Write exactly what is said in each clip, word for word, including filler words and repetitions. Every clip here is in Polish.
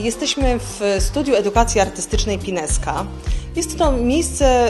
Jesteśmy w Studiu Edukacji Artystycznej Pineska. Jest to miejsce,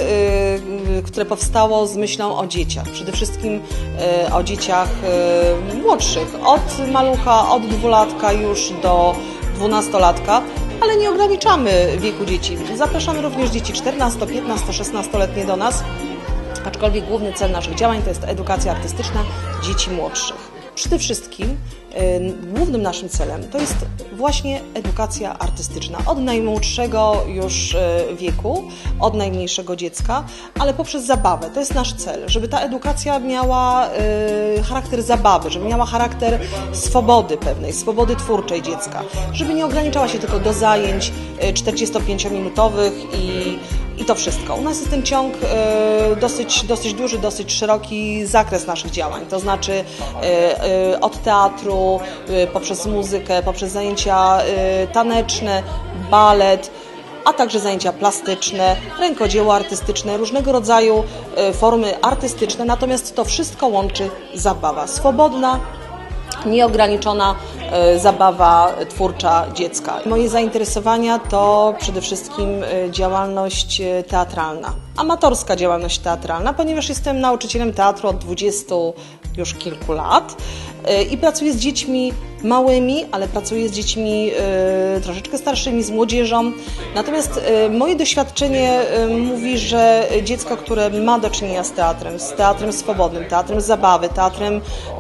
które powstało z myślą o dzieciach, przede wszystkim o dzieciach młodszych, od malucha, od dwulatka już do dwunastolatka, ale nie ograniczamy wieku dzieci. Zapraszamy również dzieci czternasto-, piętnasto-, szesnastoletnie do nas, aczkolwiek główny cel naszych działań to jest edukacja artystyczna dzieci młodszych. Przede wszystkim y, głównym naszym celem to jest właśnie edukacja artystyczna od najmłodszego już y, wieku, od najmniejszego dziecka, ale poprzez zabawę. To jest nasz cel, żeby ta edukacja miała y, charakter zabawy, żeby miała charakter swobody pewnej, swobody twórczej dziecka, żeby nie ograniczała się tylko do zajęć y, czterdziestopięciominutowych i I to wszystko. U nas jest ten ciąg y, dosyć, dosyć duży, dosyć szeroki zakres naszych działań. To znaczy y, y, od teatru, y, poprzez muzykę, poprzez zajęcia y, taneczne, balet, a także zajęcia plastyczne, rękodzieło artystyczne, różnego rodzaju y, formy artystyczne. Natomiast to wszystko łączy zabawa swobodna, nieograniczona y, zabawa twórcza dziecka. Moje zainteresowania to przede wszystkim y, działalność y, teatralna, amatorska działalność teatralna, ponieważ jestem nauczycielem teatru od dwudziestu już kilku lat y, i pracuję z dziećmi małymi, ale pracuję z dziećmi y, troszeczkę starszymi, z młodzieżą. Natomiast y, moje doświadczenie y, mówi, że dziecko, które ma do czynienia z teatrem, z teatrem swobodnym, teatrem zabawy, teatrem y,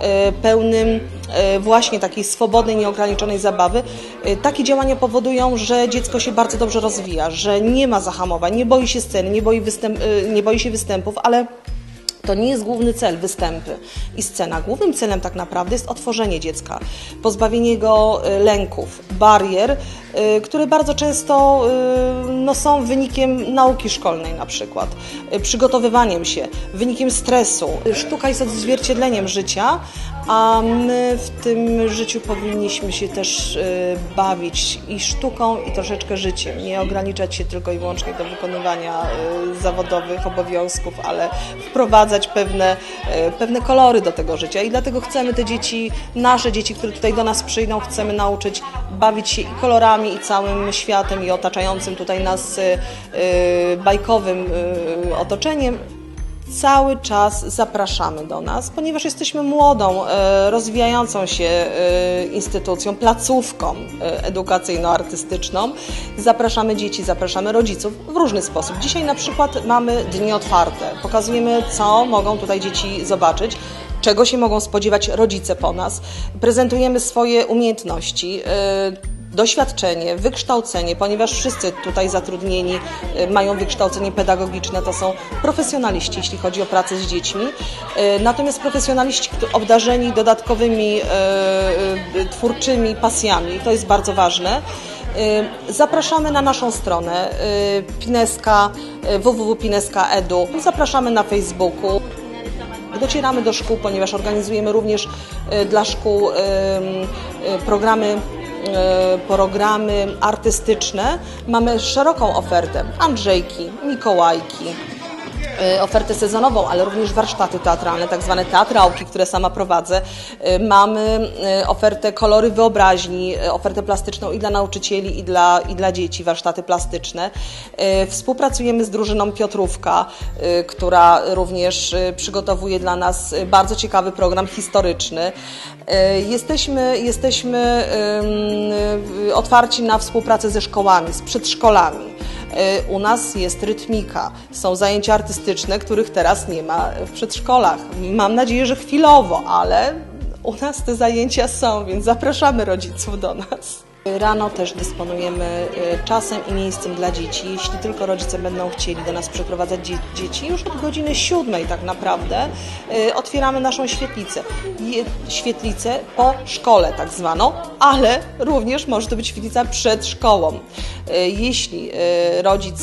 pełnym y, właśnie takiej swobodnej, nieograniczonej zabawy, y, takie działania powodują, że dziecko się bardzo dobrze rozwija, że nie ma zahamowań, nie boi się sceny, nie boi, występ, y, nie boi się występów, ale to nie jest główny cel, występy i scena. Głównym celem tak naprawdę jest otworzenie dziecka, pozbawienie go lęków, barier, które bardzo często no, są wynikiem nauki szkolnej na przykład, przygotowywaniem się, wynikiem stresu. Sztuka jest odzwierciedleniem życia, a my w tym życiu powinniśmy się też bawić i sztuką, i troszeczkę życiem. Nie ograniczać się tylko i wyłącznie do wykonywania zawodowych obowiązków, ale wprowadzać pewne, pewne kolory do tego życia. I dlatego chcemy te dzieci, nasze dzieci, które tutaj do nas przyjdą, chcemy nauczyć bawić się i kolorami, i całym światem, i otaczającym tutaj nas bajkowym otoczeniem. Cały czas zapraszamy do nas, ponieważ jesteśmy młodą, rozwijającą się instytucją, placówką edukacyjno-artystyczną. Zapraszamy dzieci, zapraszamy rodziców w różny sposób. Dzisiaj na przykład mamy dni otwarte. Pokazujemy, co mogą tutaj dzieci zobaczyć, czego się mogą spodziewać rodzice po nas. Prezentujemy swoje umiejętności, doświadczenie, wykształcenie, ponieważ wszyscy tutaj zatrudnieni mają wykształcenie pedagogiczne, to są profesjonaliści, jeśli chodzi o pracę z dziećmi. Natomiast profesjonaliści obdarzeni dodatkowymi twórczymi pasjami, to jest bardzo ważne. Zapraszamy na naszą stronę Pineska, w w w kropka pineska kropka edu. Zapraszamy na Facebooku. Docieramy do szkół, ponieważ organizujemy również dla szkół programy programy artystyczne. Mamy szeroką ofertę, Andrzejki, Mikołajki, ofertę sezonową, ale również warsztaty teatralne, tak zwane teatrałki, które sama prowadzę. Mamy ofertę kolory wyobraźni, ofertę plastyczną i dla nauczycieli, i dla, i dla dzieci, warsztaty plastyczne. Współpracujemy z drużyną Piotrówka, która również przygotowuje dla nas bardzo ciekawy program historyczny. Jesteśmy, jesteśmy otwarci na współpracę ze szkołami, z przedszkolami. U nas jest rytmika, są zajęcia artystyczne, których teraz nie ma w przedszkolach. Mam nadzieję, że chwilowo, ale u nas te zajęcia są, więc zapraszamy rodziców do nas. Rano też dysponujemy czasem i miejscem dla dzieci. Jeśli tylko rodzice będą chcieli do nas przeprowadzać dzie dzieci, już od godziny siódmej tak naprawdę otwieramy naszą świetlicę. Je świetlicę po szkole tak zwaną, ale również może to być świetlica przed szkołą. Jeśli rodzic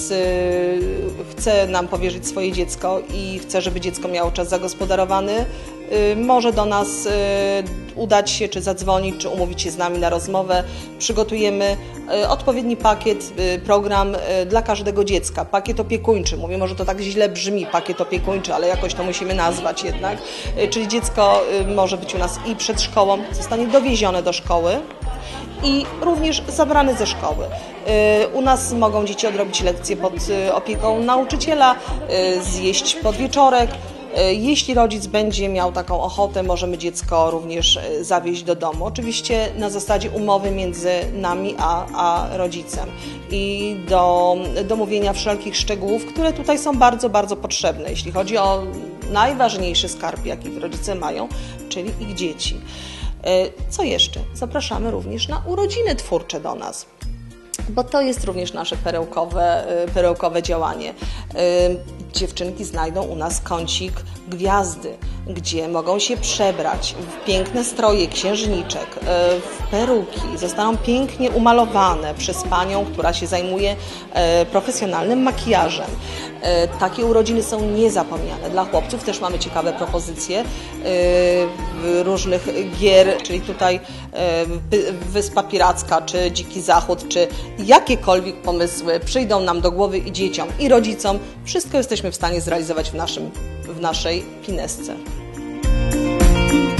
chce nam powierzyć swoje dziecko i chce, żeby dziecko miało czas zagospodarowany, może do nas udać się, czy zadzwonić, czy umówić się z nami na rozmowę. Przygotujemy odpowiedni pakiet, program dla każdego dziecka. Pakiet opiekuńczy. Mówię, może to tak źle brzmi, pakiet opiekuńczy, ale jakoś to musimy nazwać jednak. Czyli dziecko może być u nas i przed szkołą, zostanie dowiezione do szkoły i również zabrany ze szkoły. U nas mogą dzieci odrobić lekcje pod opieką nauczyciela, zjeść podwieczorek. Jeśli rodzic będzie miał taką ochotę, możemy dziecko również zawieźć do domu. Oczywiście na zasadzie umowy między nami a, a rodzicem i do domówienia wszelkich szczegółów, które tutaj są bardzo, bardzo potrzebne, jeśli chodzi o najważniejszy skarb, jaki rodzice mają, czyli ich dzieci. Co jeszcze? Zapraszamy również na urodziny twórcze do nas, bo to jest również nasze perełkowe, perełkowe działanie. Dziewczynki znajdą u nas kącik gwiazdy, gdzie mogą się przebrać w piękne stroje księżniczek, w peruki, zostaną pięknie umalowane przez panią, która się zajmuje profesjonalnym makijażem. Takie urodziny są niezapomniane. Dla chłopców też mamy ciekawe propozycje różnych gier, czyli tutaj Wyspa Piracka, czy Dziki Zachód, czy jakiekolwiek pomysły przyjdą nam do głowy i dzieciom, i rodzicom. Wszystko jesteśmy w stanie zrealizować w, naszym, w naszej Pinesce.